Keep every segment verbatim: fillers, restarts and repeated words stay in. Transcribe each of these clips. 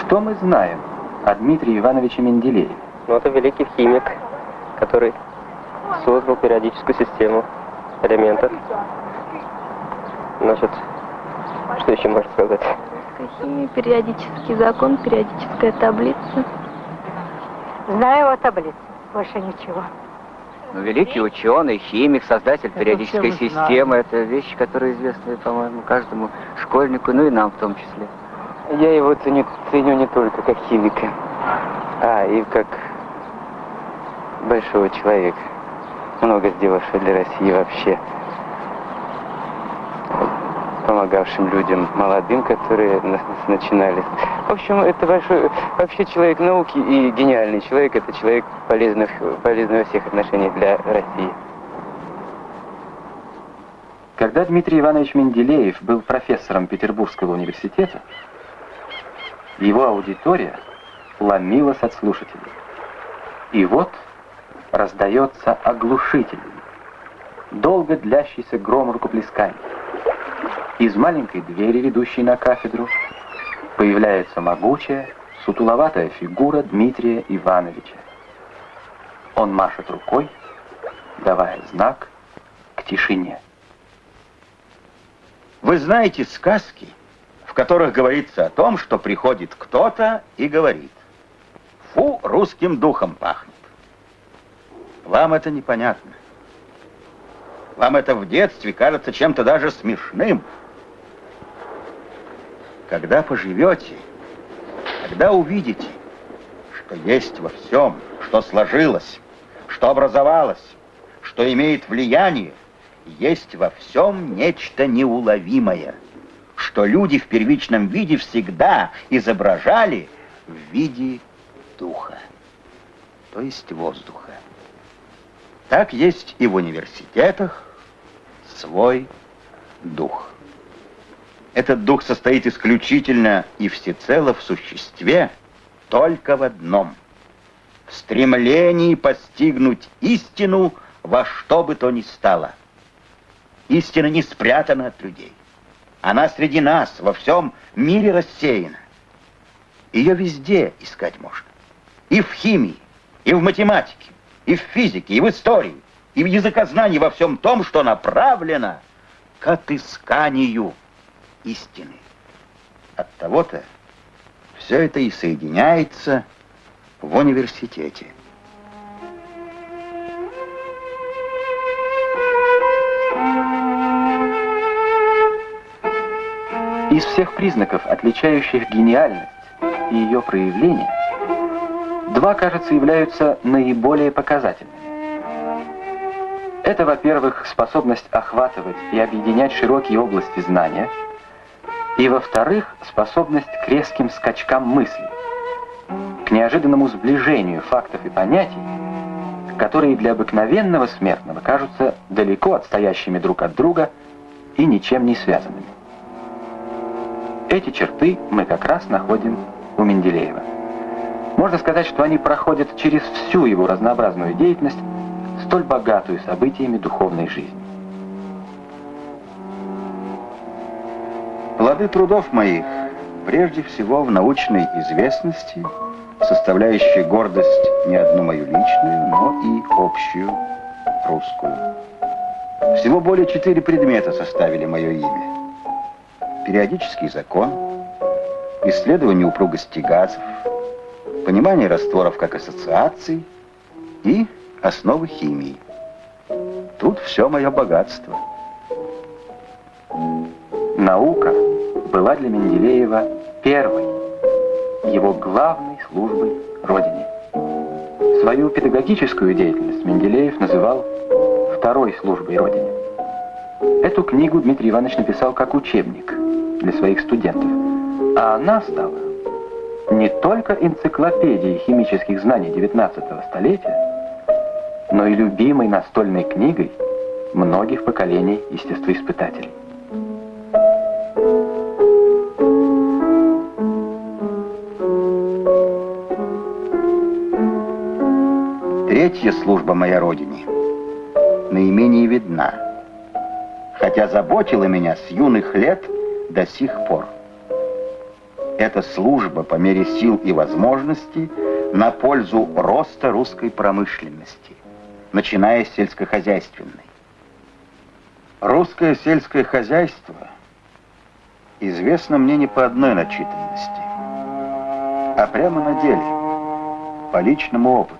Что мы знаем о Дмитрии Ивановиче Менделееве? Ну, это великий химик, который создал периодическую систему элементов. Значит, что еще можно сказать? Химия, периодический закон, периодическая таблица. Знаю о таблице, больше ничего. Ну, великий ученый, химик, создатель это периодической системы. Это вещи, которые известны, по-моему, каждому школьнику, ну и нам в том числе. Я его ценю, ценю не только как химика, а и как большого человека, много сделавшего для России вообще, помогавшим людям, молодым, которые начинали. В общем, это большой, вообще человек науки и гениальный человек, это человек полезный, полезный во всех отношениях для России. Когда Дмитрий Иванович Менделеев был профессором Петербургского университета, его аудитория ломилась от слушателей. И вот раздается оглушительный, долго длящийся гром рукоплесканий. Из маленькой двери, ведущей на кафедру, появляется могучая, сутуловатая фигура Дмитрия Ивановича. Он машет рукой, давая знак к тишине. Вы знаете сказки, в которых говорится о том, что приходит кто-то и говорит: «Фу, русским духом пахнет». Вам это непонятно. Вам это в детстве кажется чем-то даже смешным. Когда поживете, когда увидите, что есть во всем, что сложилось, что образовалось, что имеет влияние, есть во всем нечто неуловимое, что люди в первичном виде всегда изображали в виде духа, то есть воздуха. Так есть и в университетах свой дух. Этот дух состоит исключительно и всецело в существе только в одном — в стремлении постигнуть истину во что бы то ни стало. Истина не спрятана от людей. Она среди нас, во всем мире рассеяна. Ее везде искать можно. И в химии, и в математике, и в физике, и в истории, и в языкознании, во всем том, что направлено к отысканию истины. От того-то все это и соединяется в университете. Из всех признаков, отличающих гениальность и ее проявление, два, кажется, являются наиболее показательными. Это, во-первых, способность охватывать и объединять широкие области знания, и, во-вторых, способность к резким скачкам мысли, к неожиданному сближению фактов и понятий, которые для обыкновенного смертного кажутся далеко отстоящими друг от друга и ничем не связанными. Эти черты мы как раз находим у Менделеева. Можно сказать, что они проходят через всю его разнообразную деятельность, столь богатую событиями духовной жизни. Плоды трудов моих прежде всего в научной известности, составляющей гордость не одну мою личную, но и общую русскую. Всего более четыре предмета составили мое имя. Периодический закон, исследование упругости газов, понимание растворов как ассоциаций и основы химии. Тут все мое богатство. Наука была для Менделеева первой, его главной службой Родине. Свою педагогическую деятельность Менделеев называл второй службой Родине. Эту книгу Дмитрий Иванович написал как учебник для своих студентов, а она стала не только энциклопедией химических знаний девятнадцатого столетия, но и любимой настольной книгой многих поколений естествоиспытателей. Третья служба моя Родине наименее видна, хотя заботила меня с юных лет до сих пор. Это служба по мере сил и возможностей на пользу роста русской промышленности, начиная с сельскохозяйственной. Русское сельское хозяйство известно мне не по одной начитанности, а прямо на деле, по личному опыту.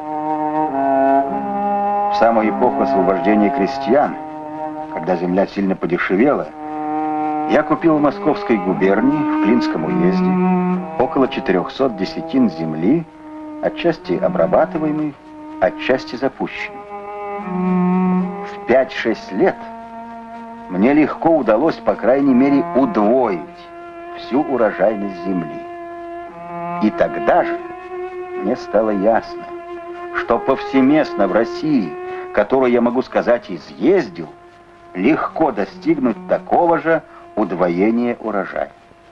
В самую эпоху освобождения крестьян, когда земля сильно подешевела, я купил в Московской губернии, в Клинском уезде, около четырехсот десятин земли, отчасти обрабатываемой, отчасти запущенной. В пять-шесть лет мне легко удалось, по крайней мере, удвоить всю урожайность земли. И тогда же мне стало ясно, что повсеместно в России, которую, я могу сказать, изъездил, легко достигнуть такого же удвоения урожая.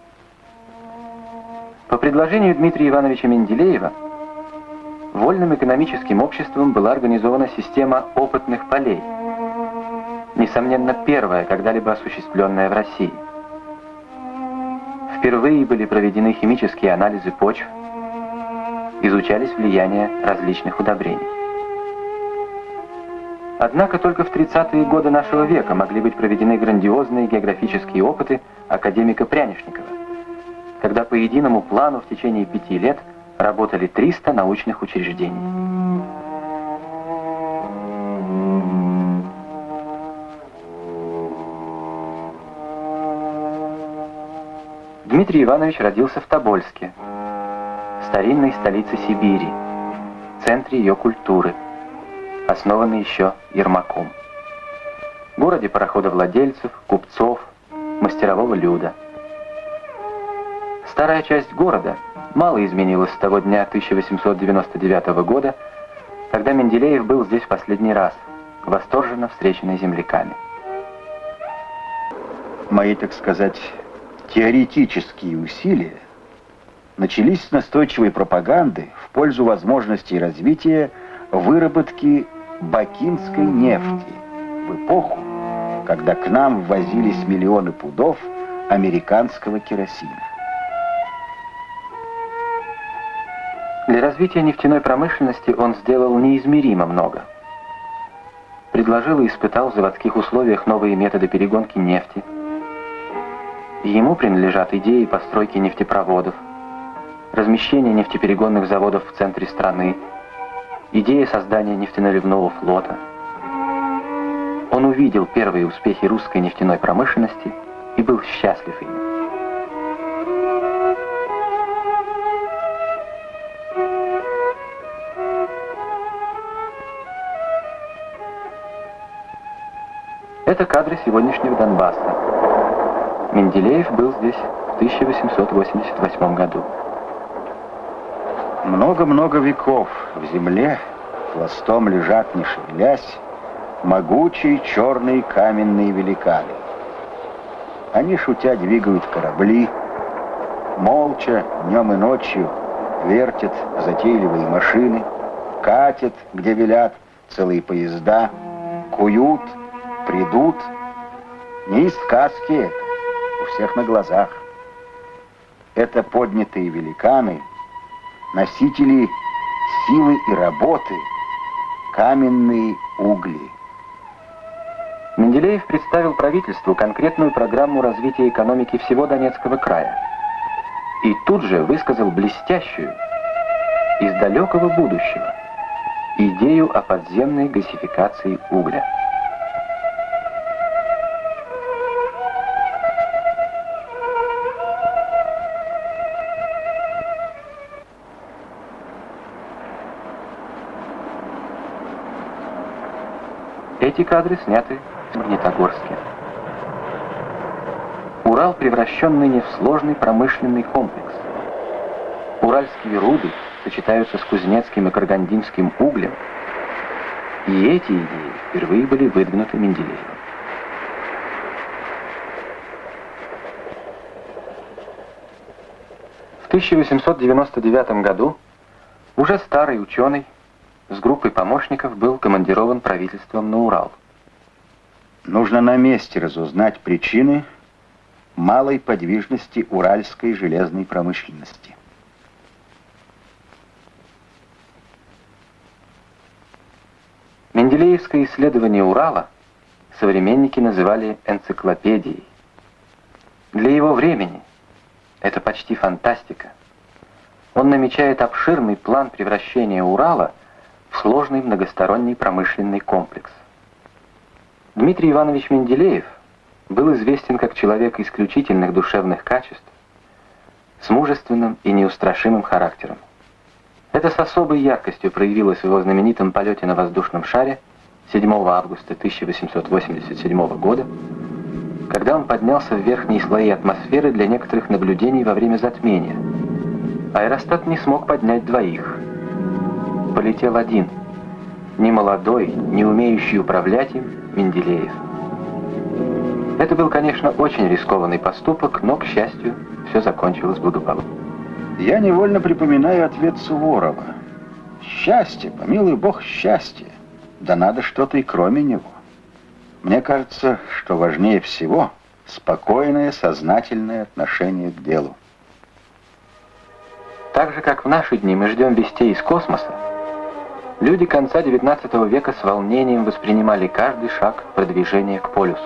По предложению Дмитрия Ивановича Менделеева, Вольным экономическим обществом была организована система опытных полей, несомненно, первая, когда-либо осуществленная в России. Впервые были проведены химические анализы почв, изучались влияния различных удобрений. Однако только в тридцатые годы нашего века могли быть проведены грандиозные географические опыты академика Прянишникова, когда по единому плану в течение пяти лет работали триста научных учреждений. Дмитрий Иванович родился в Тобольске, старинной столице Сибири, центре ее культуры, основанной еще Ермаком, городе пароходовладельцев, купцов, мастерового люда. Старая часть города мало изменилась с того дня тысяча восемьсот девяносто девятого года, когда Менделеев был здесь в последний раз, восторженно встреченный земляками. Мои, так сказать, теоретические усилия начались с настойчивой пропаганды в пользу возможностей развития выработки бакинской нефти в эпоху, когда к нам ввозились миллионы пудов американского керосина. Для развития нефтяной промышленности он сделал неизмеримо много. Предложил и испытал в заводских условиях новые методы перегонки нефти. Ему принадлежат идеи постройки нефтепроводов, размещения нефтеперегонных заводов в центре страны, идея создания нефтеналивного флота. Он увидел первые успехи русской нефтяной промышленности и был счастлив ими. Это кадры сегодняшнего Донбасса. Менделеев был здесь в тысяча восемьсот восемьдесят восьмом году. Много-много веков в земле пластом лежат, не шевелясь, могучие черные каменные великаны. Они, шутя, двигают корабли, молча, днем и ночью вертят затейливые машины, катят, где велят, целые поезда, куют, придут. Не из сказки это, у всех на глазах. Это поднятые великаны, носители силы и работы, каменные угли. Менделеев представил правительству конкретную программу развития экономики всего Донецкого края и тут же высказал блестящую, из далекого будущего, идею о подземной газификации угля. Эти кадры сняты в Магнитогорске. Урал превращен ныне в сложный промышленный комплекс. Уральские руды сочетаются с кузнецким и каргандинским углем, и эти идеи впервые были выдвинуты Менделеевым. В тысяча восемьсот девяносто девятом году уже старый ученый с группой помощников был командирован правительством на Урал. Нужно на месте разузнать причины малой подвижности уральской железной промышленности. Менделеевское исследование Урала современники называли энциклопедией. Для его времени это почти фантастика. Он намечает обширный план превращения Урала в сложный многосторонний промышленный комплекс. Дмитрий Иванович Менделеев был известен как человек исключительных душевных качеств, с мужественным и неустрашимым характером. Это с особой яркостью проявилось в его знаменитом полете на воздушном шаре седьмого августа тысяча восемьсот восемьдесят седьмого года, когда он поднялся в верхние слои атмосферы для некоторых наблюдений во время затмения. Аэростат не смог поднять двоих. Полетел один, немолодой, не умеющий управлять им Менделеев. Это был, конечно, очень рискованный поступок, но, к счастью, все закончилось благополучно. Я невольно припоминаю ответ Суворова. Счастье, помилуй Бог, счастье. Да надо что-то и кроме него. Мне кажется, что важнее всего спокойное, сознательное отношение к делу. Так же, как в наши дни мы ждем вестей из космоса, люди конца девятнадцатого века с волнением воспринимали каждый шаг продвижения к полюсу.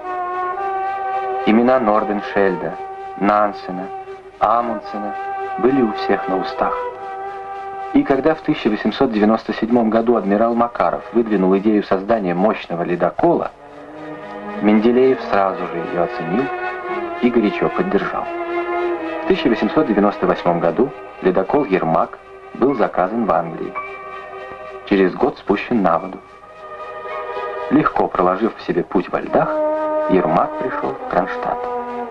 Имена Норденшельда, Нансена, Амундсена были у всех на устах. И когда в тысяча восемьсот девяносто седьмом году адмирал Макаров выдвинул идею создания мощного ледокола, Менделеев сразу же ее оценил и горячо поддержал. В тысяча восемьсот девяносто восьмом году ледокол «Ермак» был заказан в Англии. Через год спущен на воду. Легко проложив в себе путь во льдах, «Ермак» пришел в Кронштадт.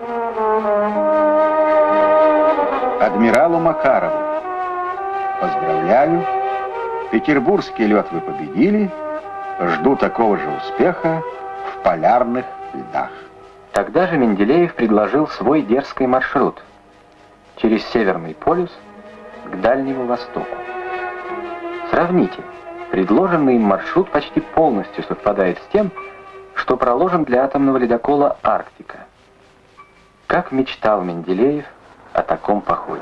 Адмиралу Макарову поздравляю. Петербургский лед вы победили. Жду такого же успеха в полярных льдах. Тогда же Менделеев предложил свой дерзкий маршрут через Северный полюс к Дальнему Востоку. Сравните, предложенный им маршрут почти полностью совпадает с тем, что проложен для атомного ледокола «Арктика». Как мечтал Менделеев о таком походе.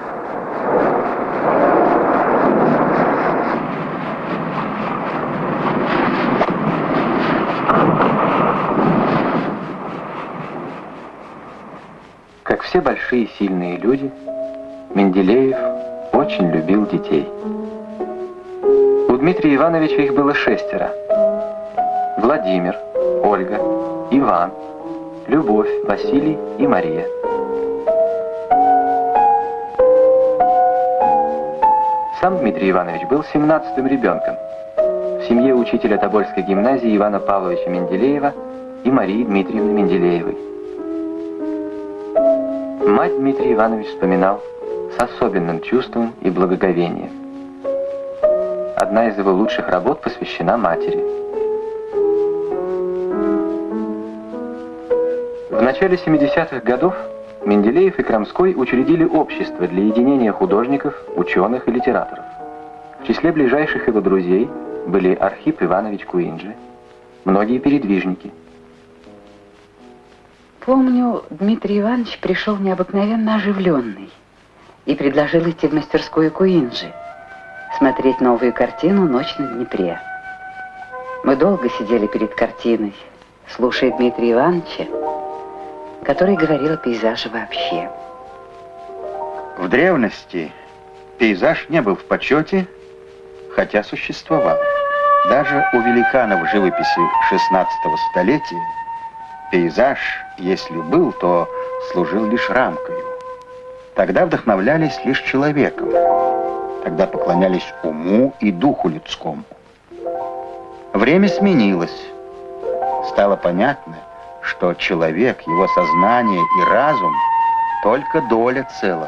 Как все большие сильные люди, Менделеев очень любил детей. У Дмитрия Ивановича их было шестеро. Владимир, Ольга, Иван, Любовь, Василий и Мария. Сам Дмитрий Иванович был семнадцатым ребенком в семье учителя Тобольской гимназии Ивана Павловича Менделеева и Марии Дмитриевны Менделеевой. Мать Дмитрий Иванович вспоминал с особенным чувством и благоговением. Одна из его лучших работ посвящена матери. В начале семидесятых годов Менделеев и Крамской учредили общество для единения художников, ученых и литераторов. В числе ближайших его друзей были Архип Иванович Куинджи, многие передвижники. Помню, Дмитрий Иванович пришел необыкновенно оживленный и предложил идти в мастерскую Куинджи, смотреть новую картину «Ночь на Днепре». Мы долго сидели перед картиной, слушая Дмитрия Ивановича, который говорил о пейзаже вообще. В древности пейзаж не был в почете, хотя существовал. Даже у великанов живописи шестнадцатого столетия пейзаж, если был, то служил лишь рамкою. Тогда вдохновлялись лишь человеком. Тогда поклонялись уму и духу людскому. Время сменилось. Стало понятно, что человек, его сознание и разум только доля целого.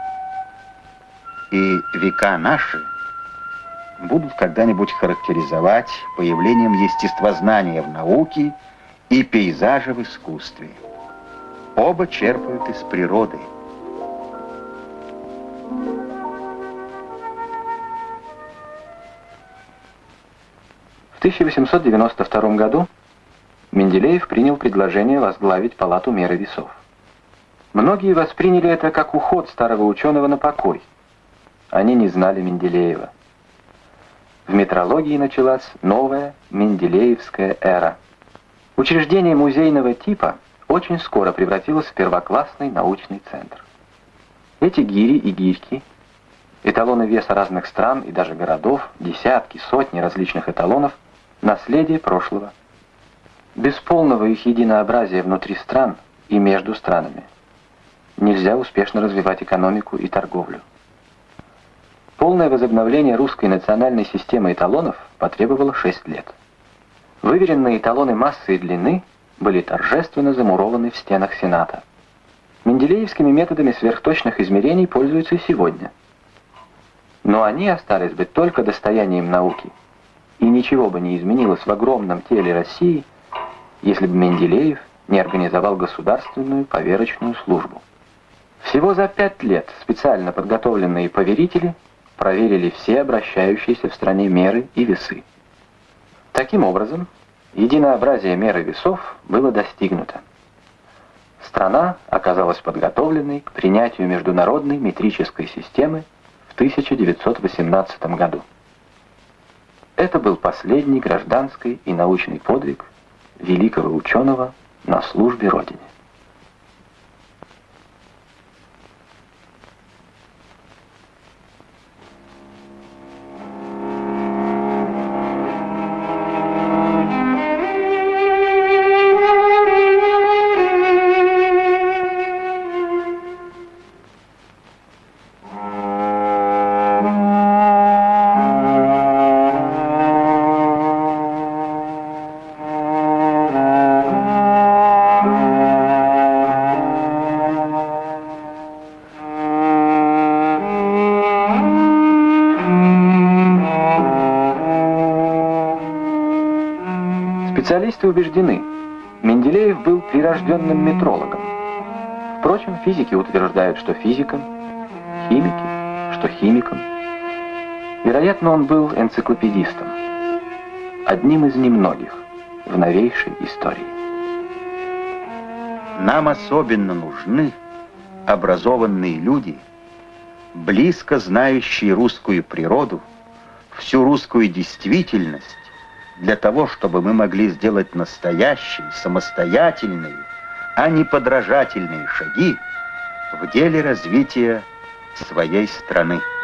И века наши будут когда-нибудь характеризовать появлением естествознания в науке и пейзажа в искусстве. Оба черпают из природы. В тысяча восемьсот девяносто втором году Менделеев принял предложение возглавить Палату меры весов. Многие восприняли это как уход старого ученого на покой. Они не знали Менделеева. В метрологии началась новая менделеевская эра. Учреждение музейного типа очень скоро превратилось в первоклассный научный центр. Эти гири и гирьки, эталоны веса разных стран и даже городов, десятки, сотни различных эталонов, наследие прошлого. Без полного их единообразия внутри стран и между странами нельзя успешно развивать экономику и торговлю. Полное возобновление русской национальной системы эталонов потребовало шесть лет. Выверенные эталоны массы и длины были торжественно замурованы в стенах Сената. Менделеевскими методами сверхточных измерений пользуются и сегодня. Но они остались бы только достоянием науки, и ничего бы не изменилось в огромном теле России, если бы Менделеев не организовал государственную поверочную службу. Всего за пять лет специально подготовленные поверители проверили все обращающиеся в стране меры и весы. Таким образом, единообразие мер и весов было достигнуто. Страна оказалась подготовленной к принятию международной метрической системы в тысяча девятьсот восемнадцатом году. Это был последний гражданский и научный подвиг великого ученого на службе Родине. Специалисты убеждены, Менделеев был прирожденным метрологом. Впрочем, физики утверждают, что физиком, химики, что химиком. Вероятно, он был энциклопедистом, одним из немногих в новейшей истории. Нам особенно нужны образованные люди, близко знающие русскую природу, всю русскую действительность, для того, чтобы мы могли сделать настоящие, самостоятельные, а не подражательные шаги в деле развития своей страны.